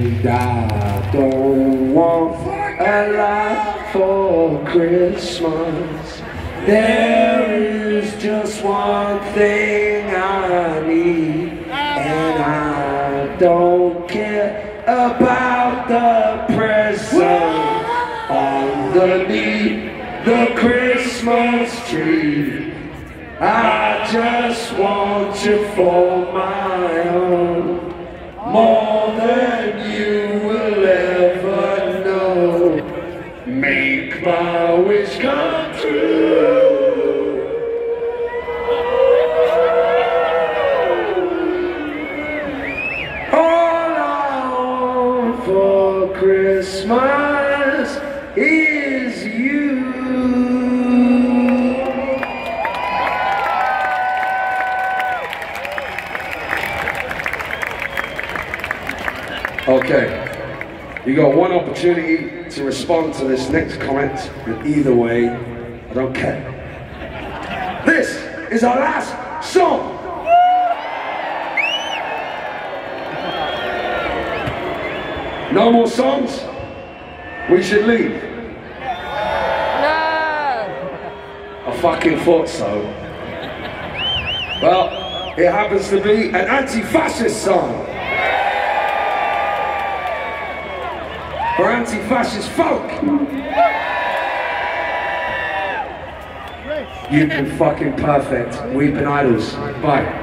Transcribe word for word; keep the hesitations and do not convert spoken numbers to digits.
And I don't want a lot for Christmas. There is just one thing I need, and I don't care about the present underneath the Christmas tree. I just want you for my own, more than you will ever know. Make my wish come true. All I want for Christmas is you. Okay, you got one opportunity to respond to this next comment, and either way, I don't care. This is our last song. No more songs? We should leave. No! I fucking thought so. Well, it happens to be an anti-fascist song. Or anti-fascist folk. You've been fucking perfect. We've been idols. Bye.